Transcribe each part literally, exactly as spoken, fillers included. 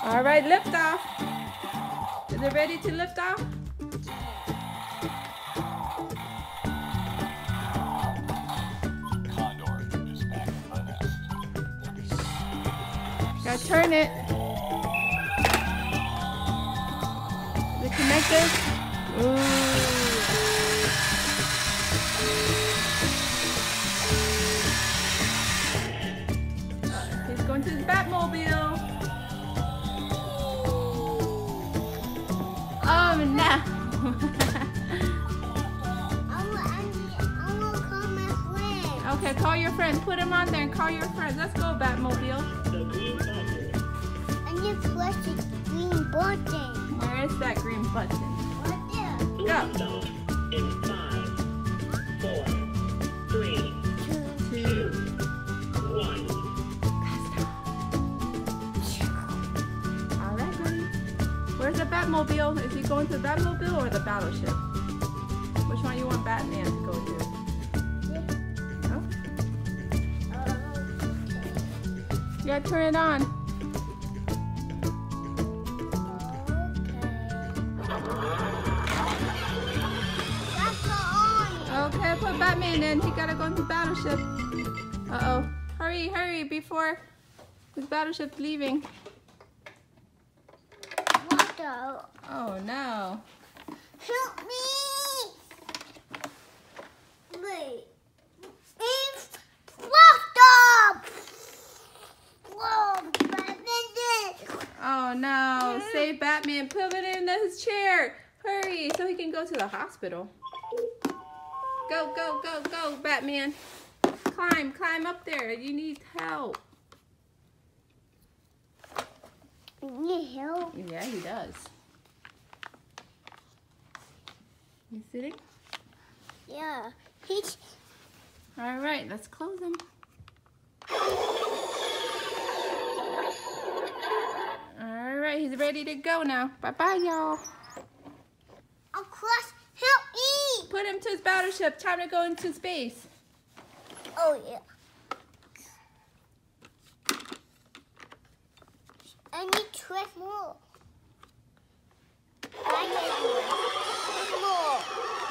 All right, lift off. Is it ready to lift off? Condor is back in the nest. Gotta turn it. Is it connected? Ooh. He's going to his Batmobile. Oh no. I want to call my friend. Okay, call your friend. Put him on there and call your friends. Let's go, Batmobile. I need to press the green button. Where is that green button? Right there. Go. In five, four, three, Two. one. All right, buddy. Where's the Batmobile? Is he going to the Batmobile or the battleship? Which one you want Batman to go to? Oh, you gotta turn it on. Okay, put Batman in. He gotta go into battleship. Uh-oh. Hurry, hurry, before his battleship's leaving. What the? Oh, no. Help me! Wait. It's locked up! Whoa, Batman! Oh, no. Save Batman. Put it in his chair. Hurry, so he can go to the hospital. Go, go, go, go, Batman. Climb, climb up there. You need help. You need help? Yeah, he does. You sitting? Yeah. He's... All right, let's close him. All right, he's ready to go now. Bye-bye, y'all. Of course, help me! Put him to his battleship. Time to go into space. Oh, yeah. I need twelve more. I need more.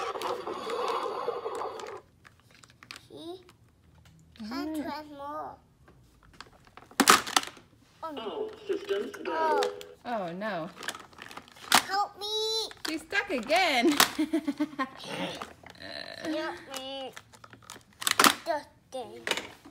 See? I Alright. twelve more. Oh, no. All systems go. Oh, Oh, no. help me! She's stuck again. Help me. Just thing.